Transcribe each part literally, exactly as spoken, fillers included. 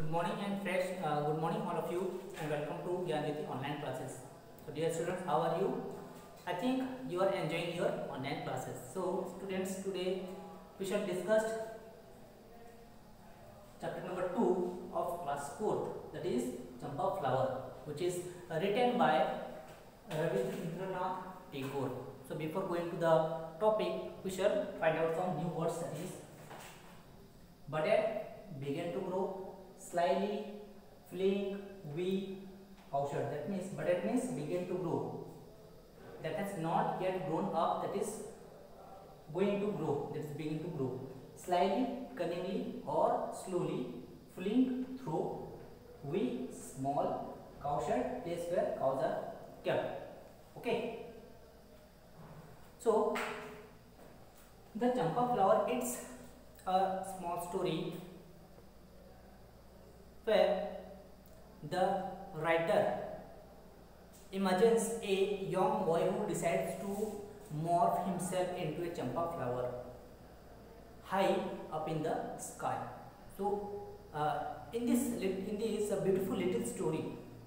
Good morning and fresh. Uh, good morning, all of you, and welcome to Gyanjyoti online classes. So, dear students, how are you? I think you are enjoying your online classes. So, students, today we shall discuss chapter number two of class fourth. That is Champa Flower, which is uh, written by Rabindranath Tagore. So, before going to the topic, we shall find out some new words. That is budded, began to grow, slyly, fling, weak, cowshed. That means budded means began to grow. That has not yet grown up. That is going to grow. That is beginning to grow. Slyly, cunningly, or slowly, fling through, weak, small, cowshed, place where cows are kept. Okay. So the Champa flower, it's a small story where the writer imagines a young boy who decides to morph himself into a champa flower high up in the sky. So, uh, in this in this uh, beautiful little story,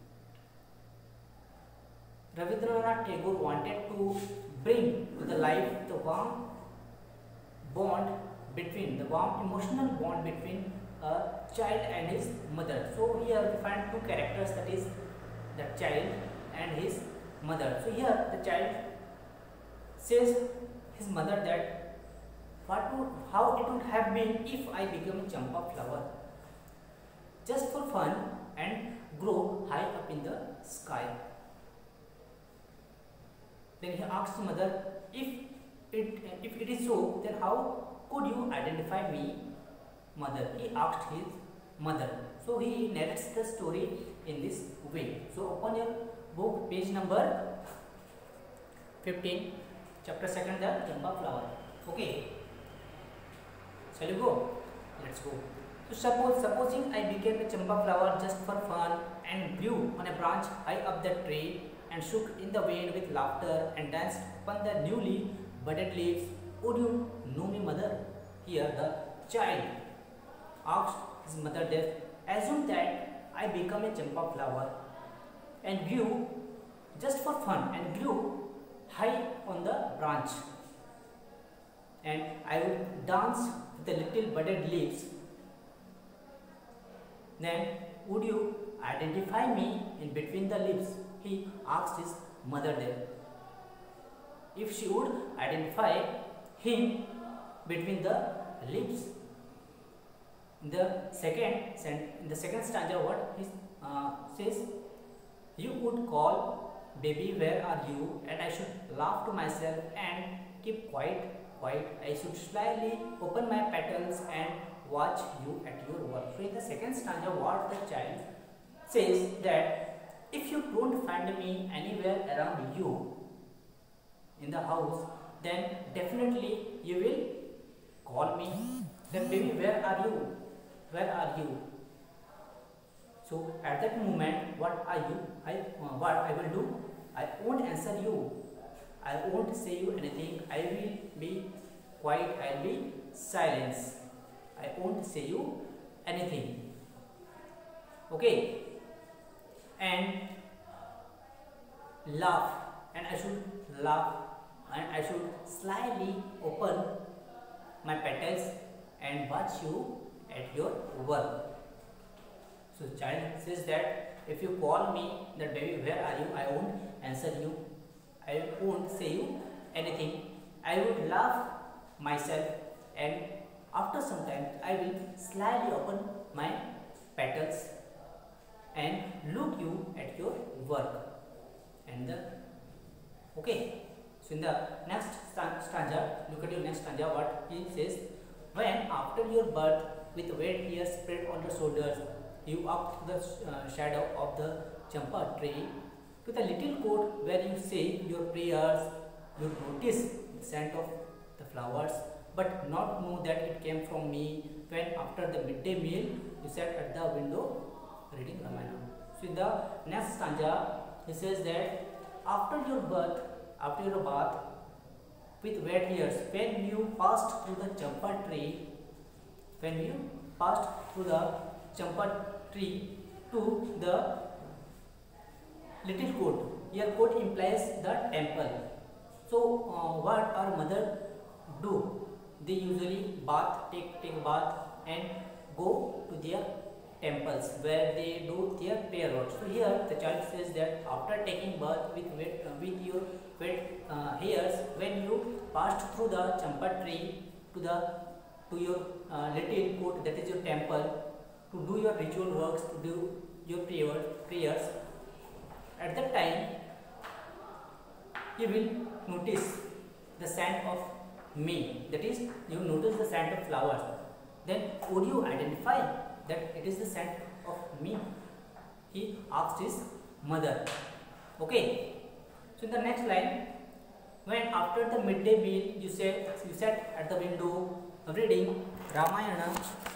Rabindranath Tagore wanted to bring to the life the warm bond between the warm emotional bond between a child and his mother. So here we find two characters, that is the child and his mother. So here the child says his mother that what would, how it would have been if I become a champa flower just for fun and grow high up in the sky. Then he asks his mother, if it if it is so, then how could you identify me, mother? He asked his mother. So he narrates the story in this way. So open your book, page number fifteen, chapter second, the Champa flower. Okay. Shall you go? Let's go. So suppose supposing I became a Champa flower just for fun and grew on a branch high up the tree and shook in the wind with laughter and danced upon the newly budded leaves, would you know me, mother? Here the child asked his mother that assume that I become a champa flower and grew just for fun and grew high on the branch, and I would dance with the little budded leaves. Then would you identify me in between the leaves? He asked his mother there. If she would identify him between the leaves. In the second in the second stanza, what he uh, says, you would call, baby, where are you? And I should laugh to myself and keep quiet, quiet. I should slyly open my petals and watch you at your work. So in the second stanza, what the child says that if you don't find me anywhere around you in the house, then definitely you will call me. Then baby, where are you? Where are you? So at that moment, what are you? I uh, what I will do? I won't answer you. I won't say you anything. I will be quiet. I'll be silence. I won't say you anything. Okay. And laugh. And I should laugh. And I should slyly open my petals and watch you at your work. So child says that if you call me that baby, where are you? I won't answer you. I won't say you anything. I would laugh myself, and after some time I will slyly open my petals and look you at your work. And the okay. So in the next stanza, look at your next stanza, what he says, when after your birth with wet hair spread on the shoulders, you up to the uh, shadow of the champa tree, to the little court where you say your prayers, you notice the scent of the flowers, but not know that it came from me, when after the midday meal you sat at the window reading Ramayana. So in the next stanza, he says that after your birth, after your bath with wet hairs, when you passed through the champa tree, when you passed through the champa tree to the little court. Here court implies the temple. So uh, what our mother do? They usually bath, take take bath and go to their temples where they do their prayer work. So here the child says that after taking bath with wet, uh, with your wet uh, hairs, when you passed through the champa tree to the to your uh, little court, that is your temple, to do your ritual works, to do your prayer, prayers, at that time you will notice the scent of me, that is you notice the scent of flowers. Then would you identify that it is the scent of me? He asked his mother. Okay, so in the next line, when after the midday meal you said you sat at the window reading Ramayana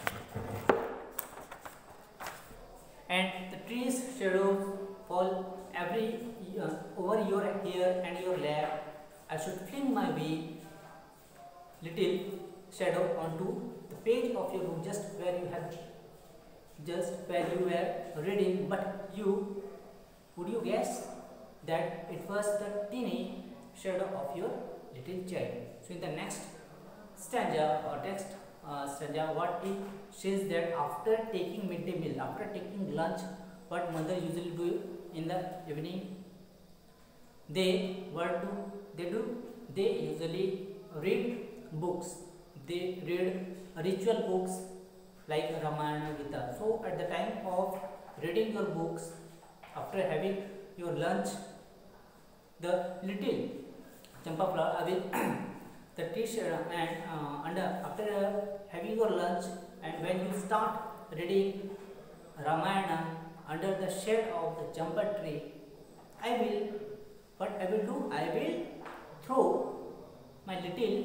and the trees shadows fall every uh, over your hair and your lap, I should fling my wee little shadow onto the page of your book, just where you have just where you were reading. But you, would you guess that it was the teeny shadow of your little child? So in the next stanza or text uh, stanza, what it says that after taking midday meal, after taking lunch, what mother usually do in the evening? They what do they do? They usually read books. They read ritual books like Ramayana, Gita. So at the time of reading your books, after having your lunch, the little champa flower will the t-shirt and uh, under after uh, having your lunch, and when you start reading Ramayana under the shade of the champa tree, I will what I will do? I will throw my little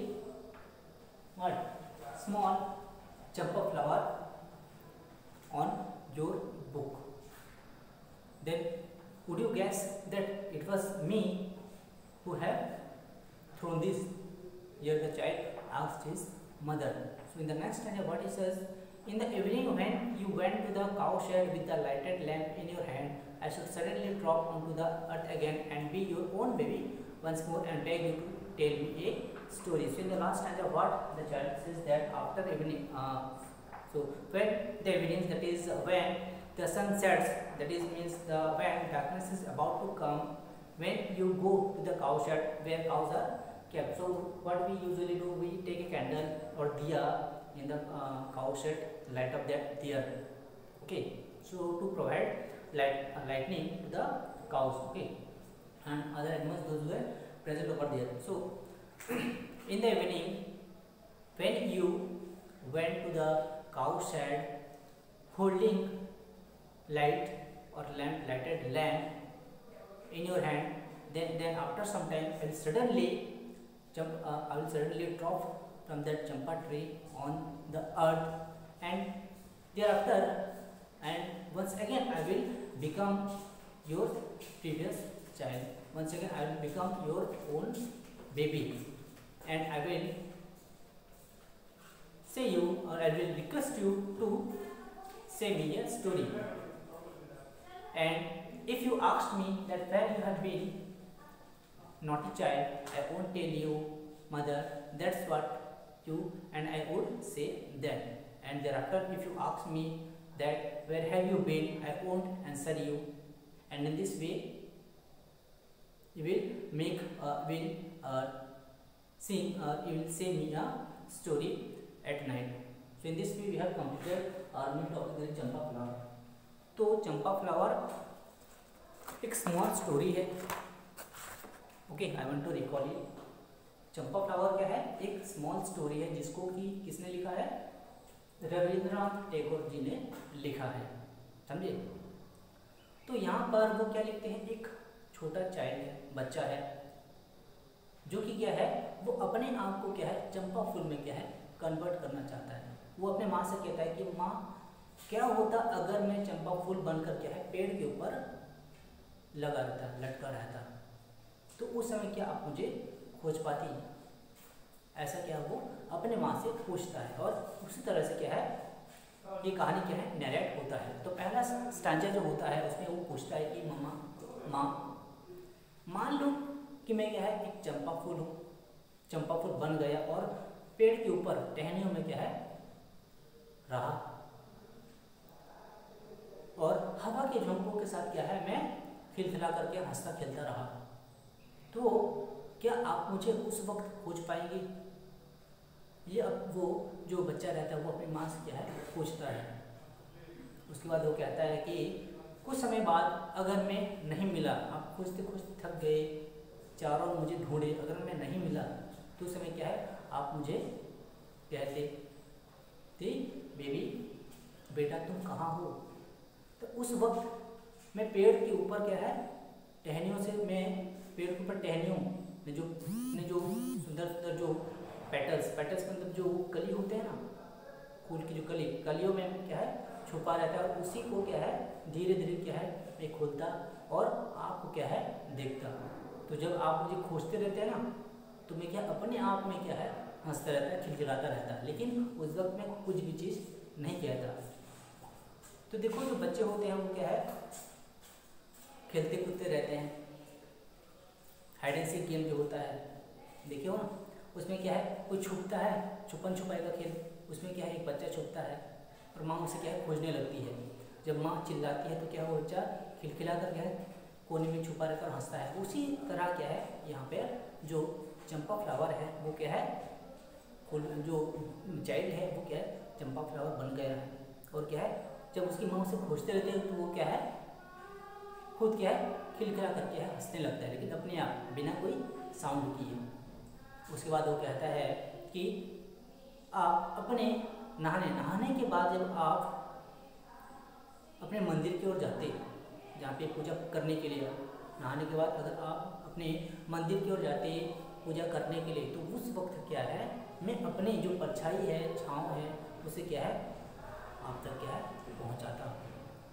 what small champa flower on your book. Then would you guess that it was me who have thrown this? Here the child asked his mother. So in the next stanza, what he says, in the evening when you went to the cow shed with the lighted lamp in your hand, I should suddenly drop onto the earth again and be your own baby once more and beg you to tell me a story. So in the last stanza, what the child says that after evening, uh, so when the evening, that is when the sun sets, that is means the when darkness is about to come, when you go to the cow shed where cows are kept. So what we usually do, we take a candle or diya in the uh, cow shed, light up that there. Okay, so to provide light uh, lightning to the cows. Okay, and other animals those were present over there. So in the evening, when you went to the cow shed holding light or lamp, lighted lamp in your hand, then then after some time I will suddenly jump uh, I will suddenly drop from that champa tree on the earth, and thereafter and once again I will become your previous child. Once again I will become your own baby, and I will say you or I will request you to say me a story. And if you ask me that where you have been, naughty child, I won't tell you, mother, that's what you, and I would say that. And thereafter, if you ask me that where have you been, I won't answer you. And in this way, you will make, uh, will uh, sing, uh, you will say me a story at night. So in this way, we have completed our new topic, that is champa flower. तो champa flower एक small story है. Okay, I want to recall it. Champa flower क्या है? एक small story है जिसको कि किसने लिखा है? रविंद्रनाथ टैगोर जी ने लिखा है. समझे? तो यहाँ पर वो क्या लिखते हैं? एक छोटा चाइल्ड है, बच्चा है, जो कि क्या है, वो अपने आप को क्या है, चंपा फूल में क्या है, कन्वर्ट करना चाहता है. वो अपने माँ से कहता है कि माँ, क्या होता अगर मैं चंपा फूल बनकर क्या है, पेड़ के ऊपर लगा रहता, लटका रहता, तो उस समय क्या आप मुझे खोज पाती? ऐसा क्या वो अपने माँ से पूछता है. और उसी तरह से क्या है, ये कहानी क्या है, नरेट होता है। तो पहला स्टांजा जो होता है उसमें वो पूछता है कि मम्मा माँ, मान लो कि मैं क्या है एक चंपा फूल हूँ, चंपा फूल बन गया और पेड़ के ऊपर टहनियों में क्या है रहा, और हवा के झोंकों के साथ क्या है मैं खिलखिला करके हंसता खेलता रहा। तो क्या आप मुझे उस वक्त खोज पाएंगे? ये अब वो जो बच्चा रहता है वो अपनी माँ से क्या है पूछता है। उसके बाद वो कहता है कि कुछ समय बाद अगर मैं नहीं मिला, आप खोजते खोजते थक गए, चारों ओर मुझे ढूंढे, अगर मैं नहीं मिला तो उस समय क्या है आप मुझे कहते थे बेबी बेटा तुम कहाँ हो। तो उस वक्त मैं पेड़ के ऊपर क्या है टहनियों से, मैं पेड़ के ऊपर टहनियों में जो ने जो सुंदर सुंदर जो पेटल्स पेटल्स के मतलब जो कली होते हैं ना, फूल की जो कली कलियों में क्या है छुपा रहता है, और उसी को क्या है धीरे धीरे क्या है मैं खोलता और आपको क्या है देखता। तो जब आप मुझे खोजते रहते हैं ना तो मैं क्या अपने आप में क्या है हंसता रहता है, खिलखिलाता रहता है, लेकिन उस वक्त मैं कुछ भी चीज़ नहीं कहता। तो देखो जो बच्चे होते हैं वो क्या है खेलते कूदते रहते हैं। हाइड एंड सीक गेम जो होता है देखिए हो ना, उसमें क्या है कोई छुपता है, छुपन छुपाई का खेल, उसमें क्या है एक बच्चा छुपता है और माँ उसे क्या है खोजने लगती है। जब माँ चिल्लाती है तो क्या वो बच्चा खिलखिला कर क्या है कोने में छुपा रहकर हंसता है। उसी तरह क्या है यहाँ पे जो चंपा फ्लावर है वो क्या है फूल, जो चाइल्ड है वो क्या है चंपा फ्लावर बन गया है, और क्या है जब उसकी माँ उसे खोजते रहते हैं तो वो क्या है खुद क्या है खिलखिला करके है हंसने लगता है, लेकिन अपने आप बिना कोई साउंड किए। उसके बाद वो कहता है कि आप अपने नहाने नहाने के बाद जब आप अपने मंदिर की ओर जाते, जहाँ पे पूजा करने के लिए, नहाने के बाद अगर आप अपने मंदिर की ओर जाते पूजा करने के लिए, तो उस वक्त क्या है मैं अपनी जो परछाई है छाँव है उसे क्या है आप तक क्या है पहुँचाता हूँ।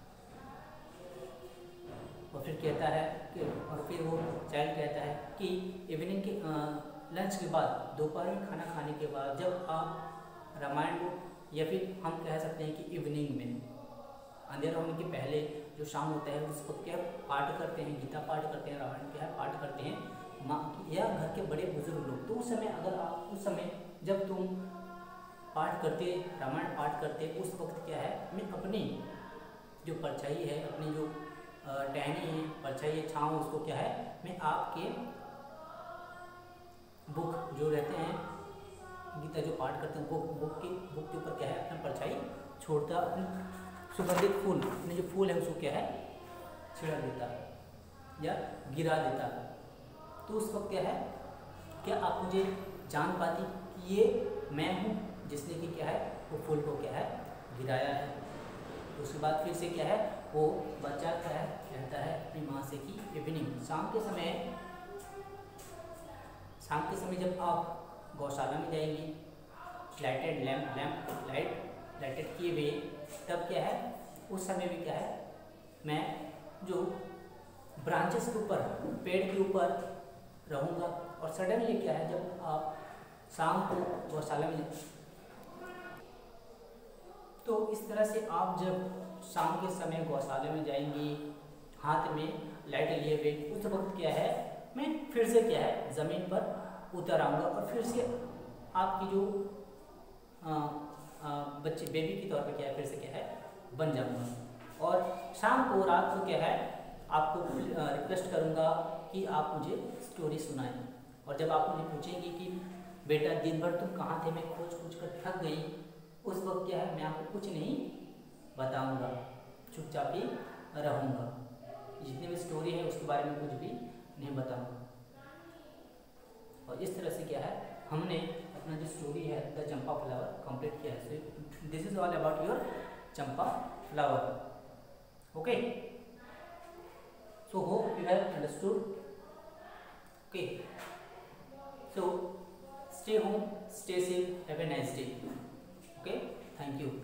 और फिर कहता है कि और फिर वो चाइल्ड कहता है कि इवनिंग के लंच के बाद, दोपहर में खाना खाने के बाद जब आप रामायण को, या फिर हम कह सकते हैं कि इवनिंग में अंधेरा होने के पहले जो शाम होता है उसको क्या पाठ करते हैं, गीता पाठ करते हैं, रामायण क्या पाठ करते हैं माँ या घर के बड़े बुजुर्ग लोग, तो उस समय अगर आप उस समय जब तुम पाठ करते रामायण पाठ करते उस वक्त क्या है मैं अपनी जो परछाई है, अपनी जो टहनी है परछाई है छाँव, उसको क्या है मैं आपके बुक जो रहते हैं गीता जो पाठ करते हैं बुक बुक की बुक के ऊपर क्या है अपना परछाई छोड़ता, सुगंधित फूल अपने जो फूल है उसको क्या है छिड़ा देता या गिरा देता। तो उस वक्त क्या है क्या आप मुझे जान पाती कि ये मैं हूँ जिसने कि क्या है वो फूल को क्या है गिराया है। उसके बाद फिर से क्या है वो बच्चा क्या है कहता है अपनी माँ से कि इवनिंग शाम के समय शाम के समय जब आप गौशाला में जाएंगे, lighted lamp lamp light lighted किए हुए, तब क्या है उस समय भी क्या है मैं जो ब्रांचेस के ऊपर पेड़ के ऊपर रहूँगा। और सडनली क्या है जब आप शाम को गौशाला में, तो इस तरह से आप जब शाम के समय गौशाला में जाएंगी हाथ में लाइट लिए हुए, उस वक्त क्या है मैं फिर से क्या है ज़मीन पर उतर आऊँगा और फिर से आपकी जो आ, आ, बच्चे बेबी के तौर पे क्या है फिर से क्या है बन जाऊँगा। और शाम को रात को क्या है आपको रिक्वेस्ट करूँगा कि आप मुझे स्टोरी सुनाएं। और जब आप मुझे पूछेंगे कि बेटा दिन भर तुम कहाँ थे, मैं खोज खोज कर थक गई, उस वक्त क्या है मैं आपको कुछ नहीं बताऊँगा, चुपचाप ही रहूँगा, जितनी भी स्टोरी है उसके बारे में कुछ भी नहीं बताऊँगा। और इस तरह से क्या है हमने अपना जो स्टोरी है द चंपा फ्लावर कंप्लीट किया है। So this is all about your champa flower. Okay, so hope you have understood. Okay, so stay home, stay safe, have a nice day. Okay, thank you.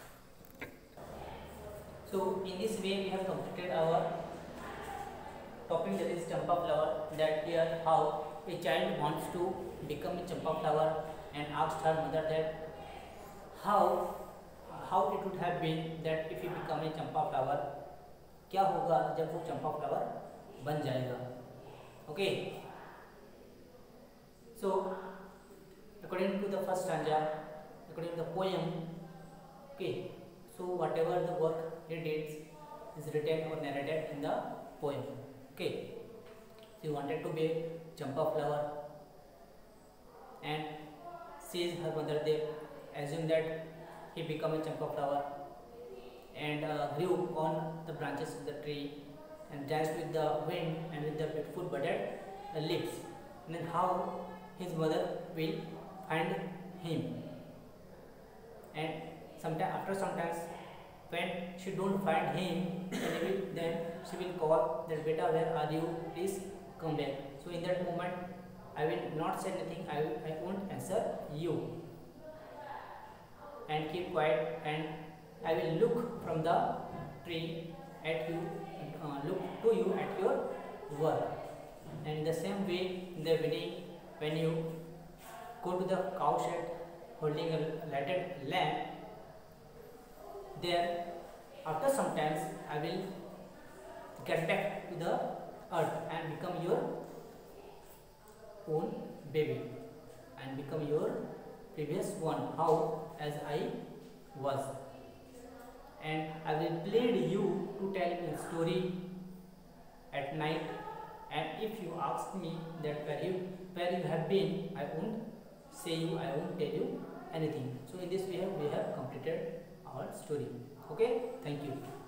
So in this way we have completed our topic, that is champa flower, that here how a child wants to become a champa flower and asked her mother that how how it would have been that if you become a champa flower, क्या होगा जब वो चंपा flower बन जाएगा. Okay, so according to the first stanza, according to the poem, okay, so whatever the work he did is written or narrated in the poem. Okay, so he wanted to be a champa flower and sees her mother there, assume that he become a champa flower and uh, grew on the branches of the tree and danced with the wind and with the beautiful budded uh, leaves. And then how his mother will find him, and sometime after sometimes when she don't find him, then, will, then she will call that, beta, where are you, please come back. So in that moment I will not say anything, I, will, I won't answer you and keep quiet, and I will look from the tree at you, uh, look to you at your work. And in the same way, in the evening, when you go to the cow shed holding a lighted lamp, there after some times I will get back to the earth and become your own baby and become your previous one, how as I was. And I will plead you to tell me a story at night, and if you ask me that where you where you have been, I won't say you, I won't tell you anything. So in this way we have completed our story. Okay, thank you.